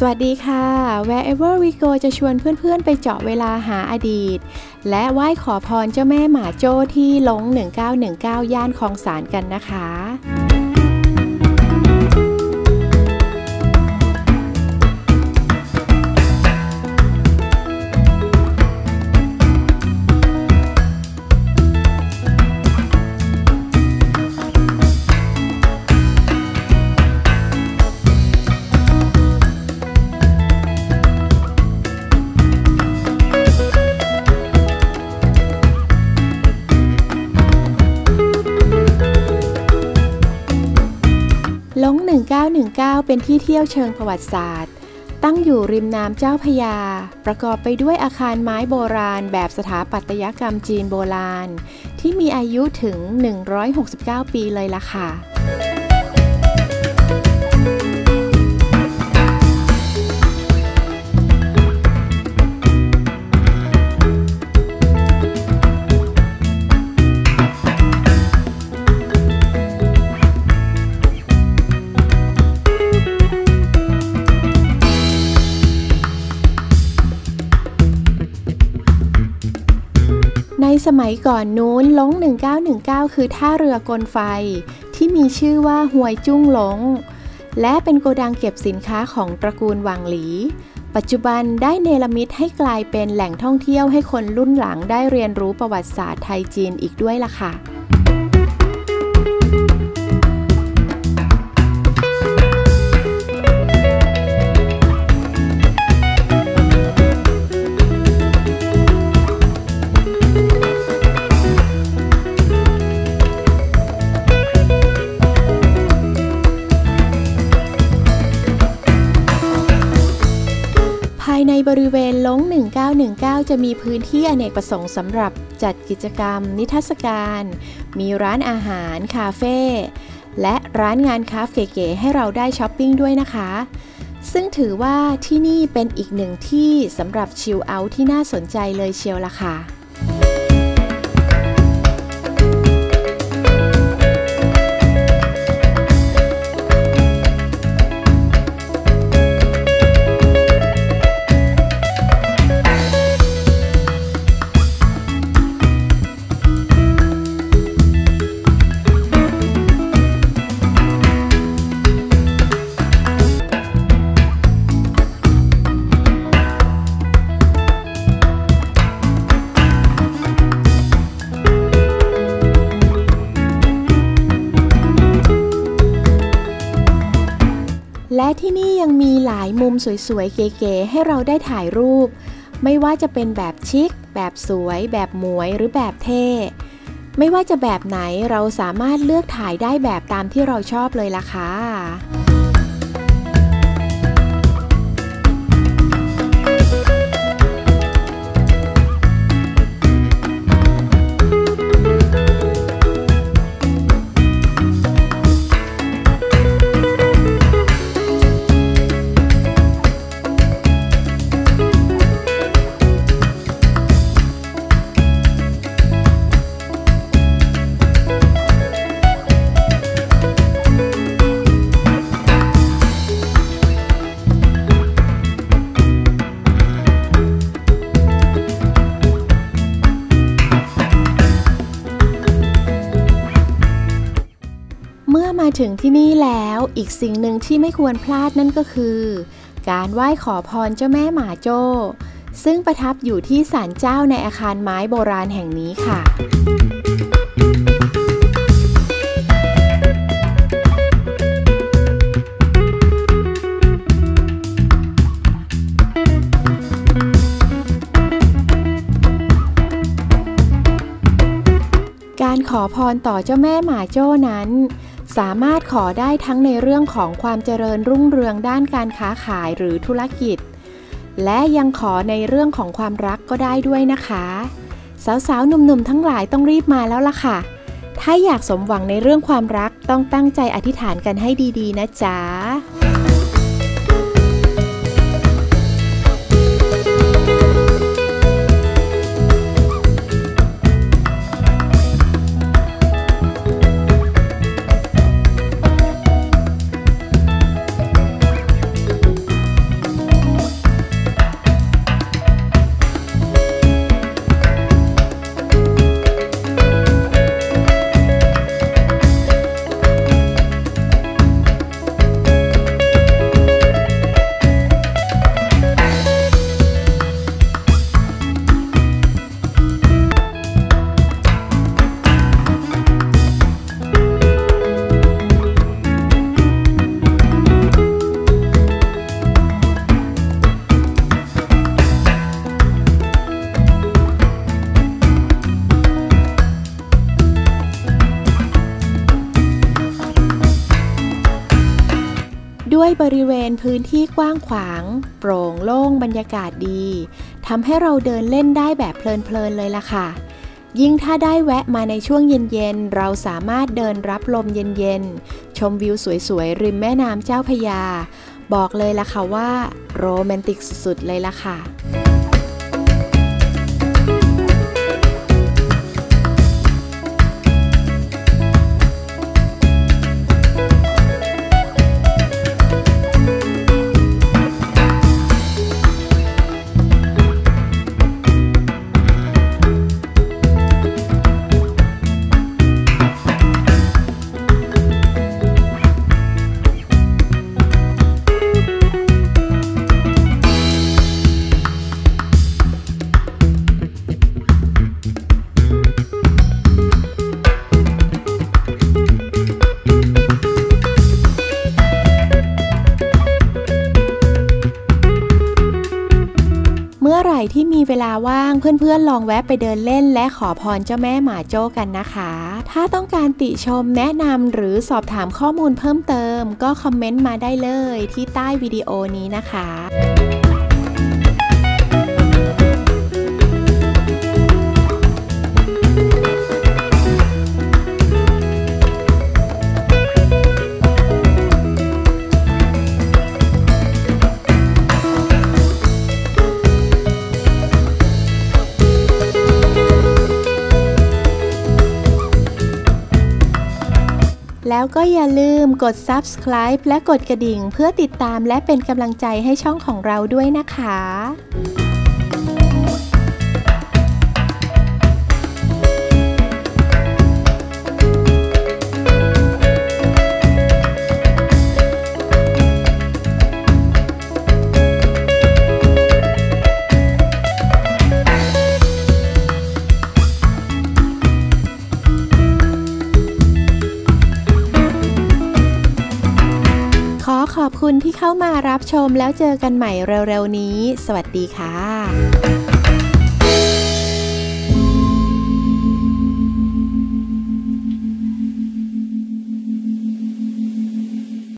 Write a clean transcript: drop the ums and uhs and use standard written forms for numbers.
วัสดีค่ะ Wherever we go จะชวนเพื่อนๆไปเจาะเวลาหาอดีตและไหว้ขอพรเจ้าแม่หมาโจ้ที่ลง1919 ย่านคลองสานกันนะคะลง1919 เป็นที่เที่ยวเชิงประวัติศาสตร์ตั้งอยู่ริมน้ำเจ้าพระยาประกอบไปด้วยอาคารไม้โบราณแบบสถาปัตยกรรมจีนโบราณที่มีอายุถึง169 ปีเลยล่ะค่ะในสมัยก่อนนู้นลง1919 คือท่าเรือกลไฟที่มีชื่อว่าฮวยจุ้งหลงและเป็นโกดังเก็บสินค้าของตระกูลหวังหลีปัจจุบันได้เนรมิตให้กลายเป็นแหล่งท่องเที่ยวให้คนรุ่นหลังได้เรียนรู้ประวัติศาสตร์ไทยจีนอีกด้วยล่ะค่ะภายในบริเวณลง1919 จะมีพื้นที่อเนกประสงค์สำหรับจัดกิจกรรมนิทรรศการมีร้านอาหารคาเฟ่และร้านงานคราฟต์เก๋ๆให้เราได้ช้อปปิ้งด้วยนะคะซึ่งถือว่าที่นี่เป็นอีกหนึ่งที่สำหรับชิลเอาท์ที่น่าสนใจเลยเชียวล่ะค่ะและที่นี่ยังมีหลายมุมสวยๆเก๋ๆให้เราได้ถ่ายรูปไม่ว่าจะเป็นแบบชิคแบบสวยแบบหมวยหรือแบบเท่ไม่ว่าจะแบบไหนเราสามารถเลือกถ่ายได้แบบตามที่เราชอบเลยล่ะค่ะมาถึงที่นี่แล้วอีกสิ่งหนึ่งที่ไม่ควรพลาดนั่นก็คือการไหว้ขอพรเจ้าแม่หมาโจ้ซึ่งประทับอยู่ที่ศาลเจ้าในอาคารไม้โบราณแห่งนี้ค่ะการขอพรต่อเจ้าแม่หมาโจ้นั้นสามารถขอได้ทั้งในเรื่องของความเจริญรุ่งเรืองด้านการค้าขายหรือธุรกิจและยังขอในเรื่องของความรักก็ได้ด้วยนะคะสาวๆหนุ่มๆทั้งหลายต้องรีบมาแล้วล่ะค่ะถ้าอยากสมหวังในเรื่องความรักต้องตั้งใจอธิษฐานกันให้ดีๆนะจ๊ะด้วยบริเวณพื้นที่กว้างขวางโปร่งโล่งบรรยากาศดีทำให้เราเดินเล่นได้แบบเพลินๆเลยล่ะค่ะยิ่งถ้าได้แวะมาในช่วงเย็นๆเราสามารถเดินรับลมเย็นๆชมวิวสวยๆริมแม่น้ำเจ้าพระยาบอกเลยล่ะค่ะว่าโรแมนติกสุดๆเลยล่ะค่ะเมื่อไหร่ที่มีเวลาว่างเพื่อนๆลองแวะไปเดินเล่นและขอพรเจ้าแม่หมาโจ้กันนะคะถ้าต้องการติชมแนะนำหรือสอบถามข้อมูลเพิ่มเติมก็คอมเมนต์มาได้เลยที่ใต้วิดีโอนี้นะคะแล้วก็อย่าลืมกด Subscribe และกดกระดิ่งเพื่อติดตามและเป็นกำลังใจให้ช่องของเราด้วยนะคะขอบคุณที่เข้ามารับชมแล้วเจอกันใหม่เร็วๆนี้สวัสดีค่ะ